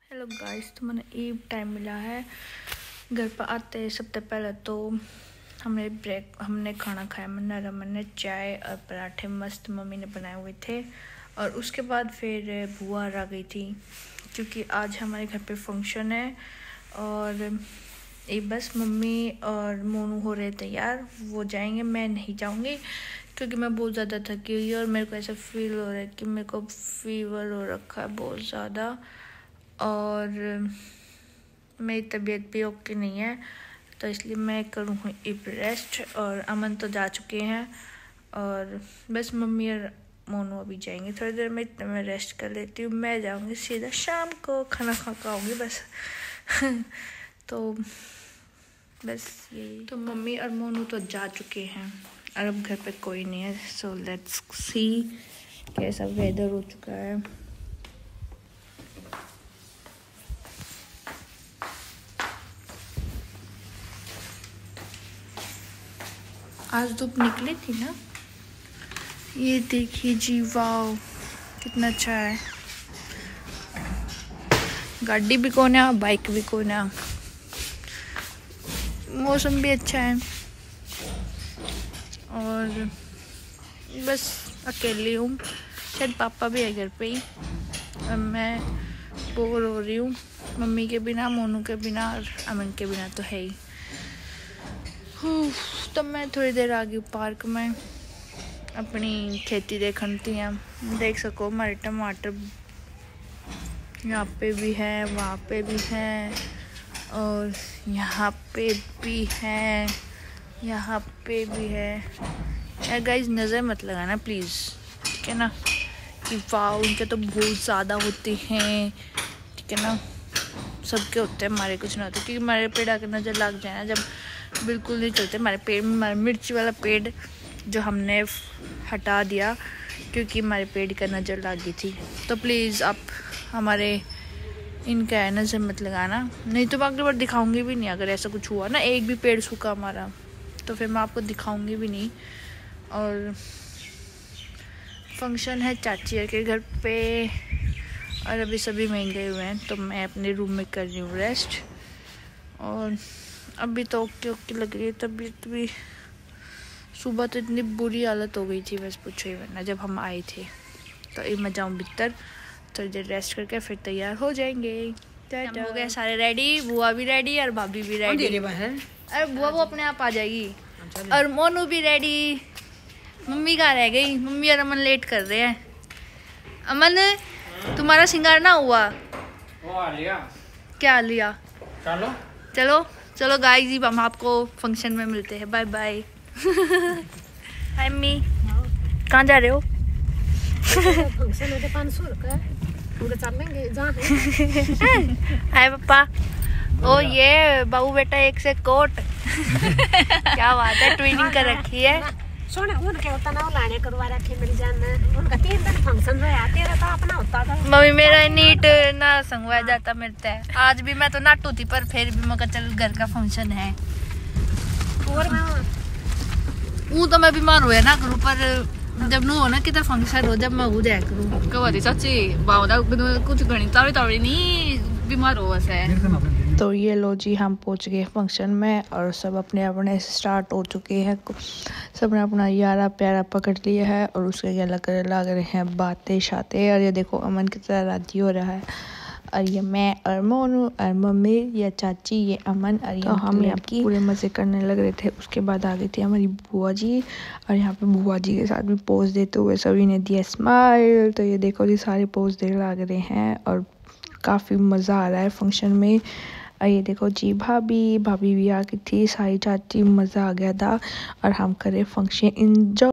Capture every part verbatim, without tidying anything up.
Hello guys, तो मैंने ewe time मिला है। घर पर आते हैं सबसे पहले तो हमने ब्रेक हमने खाना खाया। मैंने रमन ने चाय और पराठे मस्त मम्मी ने बनाए हुए थे। और उसके बाद फिर बुआ आ गई थी क्योंकि आज हमारे घर पे फंक्शन है। और ये बस मम्मी और मोनू हो रहे तैयार, वो जाएंगे, मैं नहीं जाऊंगी क्योंकि मैं बहुत ज़्यादा थकी हुई है और मेरे को ऐसा फील हो रहा है कि मेरे को फीवर हो रखा है बहुत ज़्यादा और मेरी तबीयत भी ओके नहीं है, तो इसलिए मैं करूँ एक रेस्ट। और अमन तो जा चुके हैं और बस मम्मी और मोनू अभी जाएंगे थोड़ी देर में। इतना मैं रेस्ट कर लेती हूँ, मैं जाऊँगी सीधा शाम को खाना खा कर आऊँगी बस। तो बस यही। तो मम्मी और मोनू तो जा चुके हैं और अब घर पे कोई नहीं है। सो लेट्स सी कैसा वेदर हो चुका है। आज धूप निकली थी ना। ये देखिए जी, वाह कितना अच्छा है। गाड़ी भी कौन है, बाइक भी कौन है, मौसम भी अच्छा है। और बस अकेली हूँ, शायद पापा भी है घर पे ही और मैं बोर हो रही हूँ मम्मी के बिना, मोनू के बिना और अमन के बिना तो है ही। तब मैं थोड़ी देर आ गई पार्क में अपनी खेती देखती हैं। देख सको हमारे टमाटर यहाँ पे भी है, वहाँ पे भी है और यहाँ पे भी है, यहाँ पे भी है। यार गाइस, नज़र मत लगाना प्लीज़, ठीक है ना। कि वाह उनके तो बहुत ज़्यादा होते हैं, ठीक है ना। सबके होते हैं, हमारे कुछ ना होते क्योंकि हमारे पेड़ आके नज़र लग जाए ना, जब बिल्कुल नहीं चलते हमारे पेड़ में। हमारे मिर्ची वाला पेड़ जो हमने हटा दिया क्योंकि हमारे पेड़ का नज़र लग गई थी। तो प्लीज़ आप हमारे इनका है नज़र मत लगाना, नहीं तो मैं अगली बार दिखाऊंगी भी नहीं। अगर ऐसा कुछ हुआ ना, एक भी पेड़ सूखा हमारा, तो फिर मैं आपको दिखाऊंगी भी नहीं। और फंक्शन है चाची के घर पे और अभी सभी वहीं गए हुए हैं, तो मैं अपने रूम में कर रही हूँ रेस्ट। और अभी तो ओके ओके लग रही है तबीयत भी। सुबह तो इतनी बुरी हालत हो गई थी, बस पूछो ही वरना जब हम आए थे। तो ये मैं जाऊँ भीतर थोड़ी देर रेस्ट करके फिर तैयार हो जाएंगे। हम हो गए सारे रेडी, बुआ भी रेडी और भाभी भी रेडी। अरे बुआ वो अपने आप आ जाएगी। और मोनू भी रेडी। मम्मी कहाँ रह गई? मम्मी और अमन लेट कर रहे हैं। अमन तुम्हारा सिंगार ना हुआ? वो आ लिया। क्या लिया? चलो चलो चलो गाइस, हम आपको फंक्शन में मिलते हैं। Bye bye. हाय मम्मी, कहाँ जा रहे हो? फंक्शन है तो पाँच सौ का पूरे चलेंगे जहाँ। हाय पापा। ओ ये बाबू बेटा एक से कोट। क्या बात है, ट्विनिंग कर रखी है। सुन उनके होता ना लाने करवा रखे मेरी जान, उनका तीन दिन फंक्शन रहा, तेरा तो अपना होता था। मम्मी मेरा नीट ना संगवाया जाता मिलता है। आज भी मैं तो नाटू थी पर फिर भी मैं चल घर का फंक्शन है। और मैं वो तो मैं बीमार हुआ ना करूँ, पर जब नु हो ना कितना फंक्शन हो, जब मैं हो जाया करूँ। कभी सच्ची बावदा कुछ गणित तावे तावे नहीं बीमार हो वैसे। तो ये लो जी, हम पहुंच गए फंक्शन में और सब अपने अपने स्टार्ट हो चुके हैं। सब ने अपना यारा प्यारा पकड़ लिया है और उसके क्या लग लग रहे हैं बातें शाते। और ये देखो अमन की तरह राजी हो रहा है। और ये मैं और मोनू और मम्मी, ये चाची, ये अमन और ये तो हम यहाँ पूरे मज़े करने लग रहे थे। उसके बाद आ गई थी हमारी बुआ जी और यहाँ पे बुआ जी के साथ भी पोज देते हुए सभी ने दिया स्माइल। तो ये देखो जी, सारे पोज दे लग रहे हैं और काफ़ी मज़ा आ रहा है फंक्शन में। और ये देखो जी, भाभी भाभी भी आ गई थी, सारी चाची, मज़ा आ गया था और हम करे फंक्शन इंजॉय।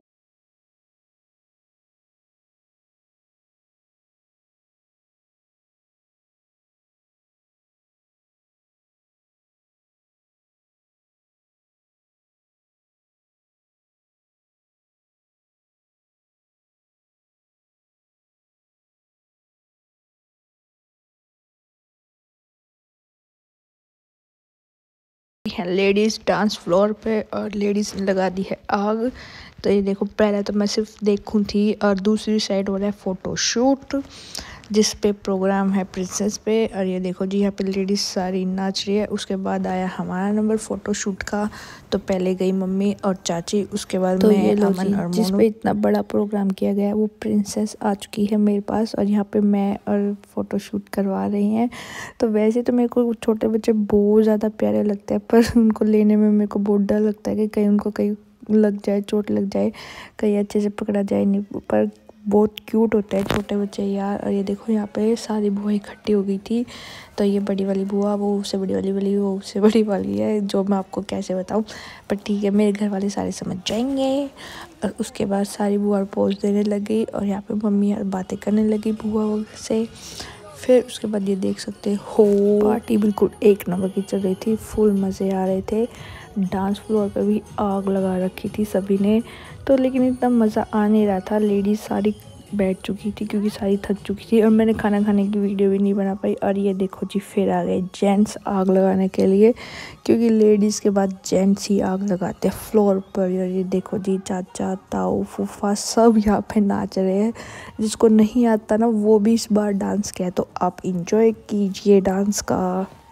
है लेडीज़ डांस फ्लोर पे और लेडीज़ ने लगा दी है आग। तो ये देखो, पहले तो मैं सिर्फ देखूं थी और दूसरी साइड हो रहा है फ़ोटो शूट। जिस पे प्रोग्राम है प्रिंसेस पे। और ये देखो जी यहाँ पे लेडीज सारी नाच रही है। उसके बाद आया हमारा नंबर फ़ोटो शूट का। तो पहले गई मम्मी और चाची, उसके बाद तो मैं, अमन और जिस पे इतना बड़ा प्रोग्राम किया गया है वो प्रिंसेस आ चुकी है मेरे पास। और यहाँ पे मैं और फ़ोटो शूट करवा रही हैं। तो वैसे तो मेरे को छोटे बच्चे बहुत ज़्यादा प्यारे लगते हैं, पर उनको लेने में मेरे को बहुत डर लगता है कि कहीं उनको कहीं लग जाए, चोट लग जाए, कहीं अच्छे से पकड़ा जाए नहीं। पर बहुत क्यूट होते हैं छोटे बच्चे यार। और ये देखो यहाँ पे सारी बुआ इकट्ठी हो गई थी। तो ये बड़ी वाली बुआ, वो उससे बड़ी वाली वाली वो उससे बड़ी वाली है, जो मैं आपको कैसे बताऊँ, पर ठीक है मेरे घर वाले सारे समझ जाएंगे। और उसके बाद सारी बुआ पोज देने लगी और यहाँ पे मम्मी बातें करने लगी बुआ से। फिर उसके बाद ये देख सकते हो पार्टी बिल्कुल एक नंबर की चल रही थी, फुल मज़े आ रहे थे। डांस फ्लोर पे भी आग लगा रखी थी सभी ने। तो लेकिन इतना मज़ा आ नहीं रहा था, लेडीज़ सारी बैठ चुकी थी क्योंकि सारी थक चुकी थी और मैंने खाना खाने की वीडियो भी नहीं बना पाई। और ये देखो जी फिर आ गए जेंट्स आग लगाने के लिए, क्योंकि लेडीज़ के बाद जेंट्स ही आग लगाते हैं फ्लोर पर। और ये देखो जी चाचा, ताऊ, फूफा सब यहाँ पे नाच रहे हैं। जिसको नहीं आता ना वो भी इस बार डांस किया है, तो आप इंजॉय कीजिए डांस का।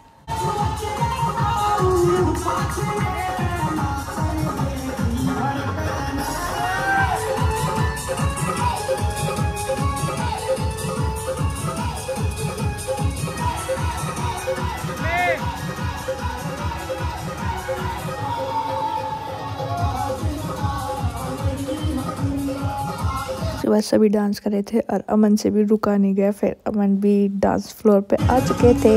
उसके बाद सभी डांस कर रहे थे और अमन से भी रुका नहीं गया। फिर अमन भी डांस फ्लोर पे आ चुके थे।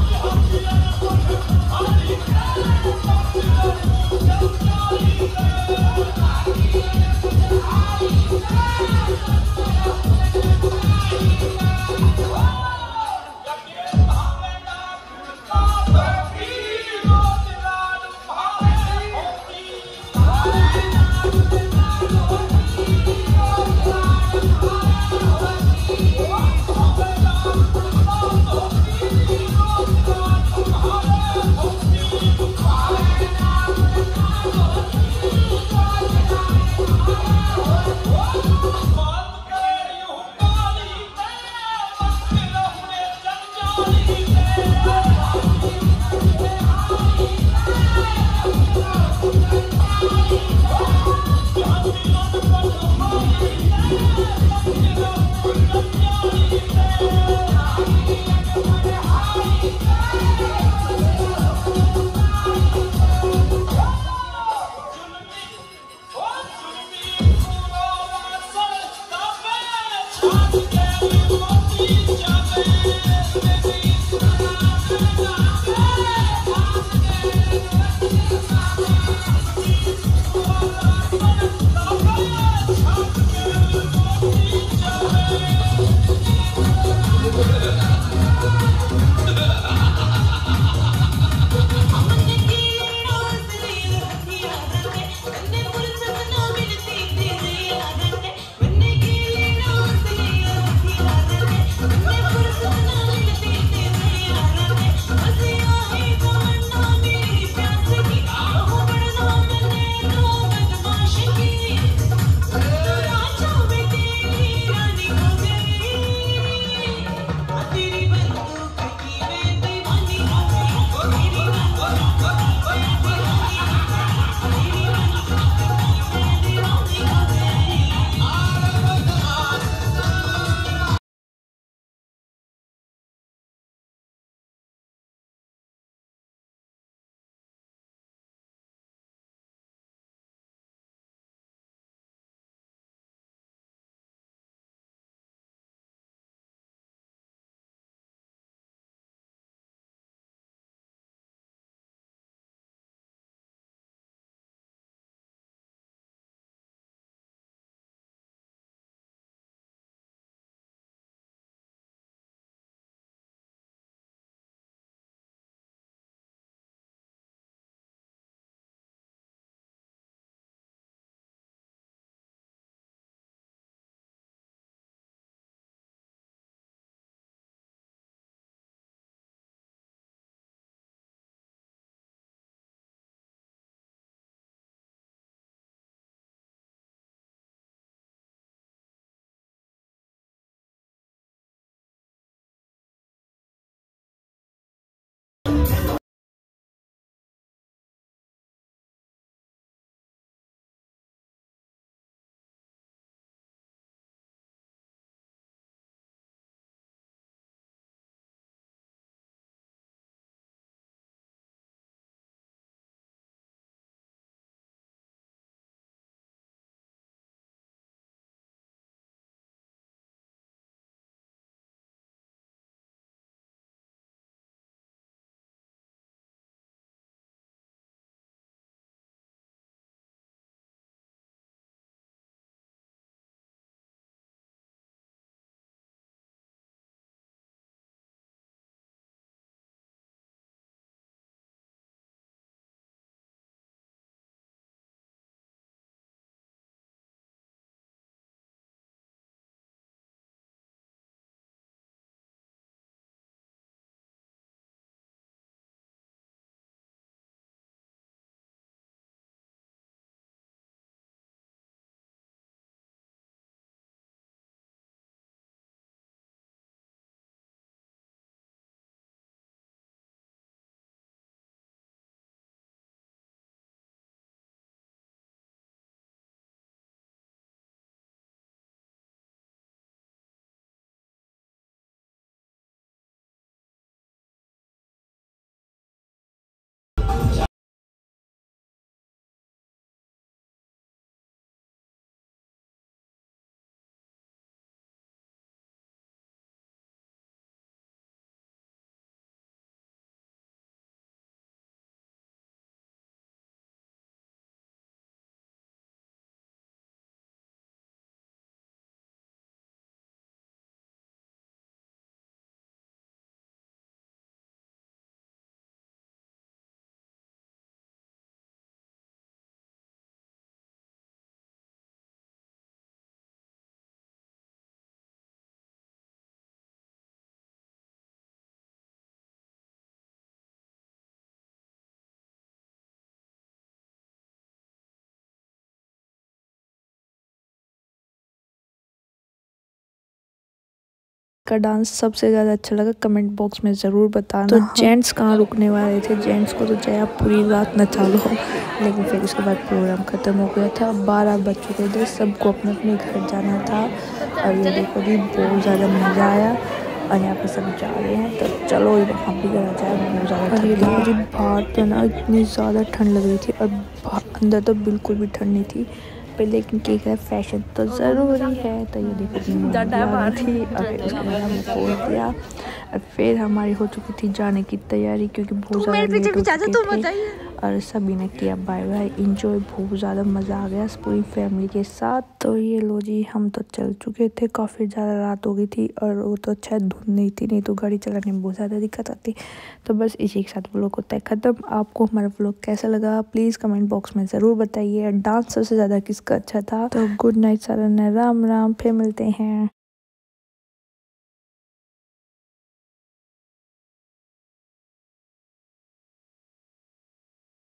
Thank you. का डांस सबसे ज़्यादा अच्छा लगा कमेंट बॉक्स में ज़रूर बताना। तो जेंट्स कहाँ रुकने वाले थे, जेंट्स को तो चाहे आप पूरी रात नचा लो, लेकिन फिर उसके बाद प्रोग्राम ख़त्म हो गया था। बारह बज चुके थे, सबको अपने अपने घर जाना था। और ये देखो जी बहुत ज़्यादा मज़ा आया और यहाँ पे सब जा रहे हैं, तो चलो वहाँ भी करा जाए। बहुत ज़्यादा और ये देखो जी बाहर तो ना इतनी ज़्यादा ठंड लग रही थी और अंदर तो बिल्कुल भी ठंड नहीं थी पे, लेकिन क्या है फैशन तो ज़रूरी है। तो ये देखो बाहर थी और फिर उसके बाद हमने छोड़ दिया और फिर हमारी हो चुकी थी जाने की तैयारी, क्योंकि बहुत ज़्यादा लेट हो चुके थे। और सभी ने किया बाय बाय इंजॉय, बहुत ज़्यादा मज़ा आ गया पूरी फैमिली के साथ। तो ये लो जी हम तो चल चुके थे, काफ़ी ज़्यादा रात हो गई थी और वो तो अच्छा धुंध नहीं थी, नहीं तो गाड़ी चलाने में बहुत ज़्यादा दिक्कत आती। तो बस इसी के साथ व्लॉग होता है ख़त्म। आपको हमारा व्लॉग कैसा लगा प्लीज़ कमेंट बॉक्स में ज़रूर बताइए। डांस सबसे ज़्यादा किसका अच्छा था। तो गुड नाइट सारा, राम राम, फिर मिलते हैं।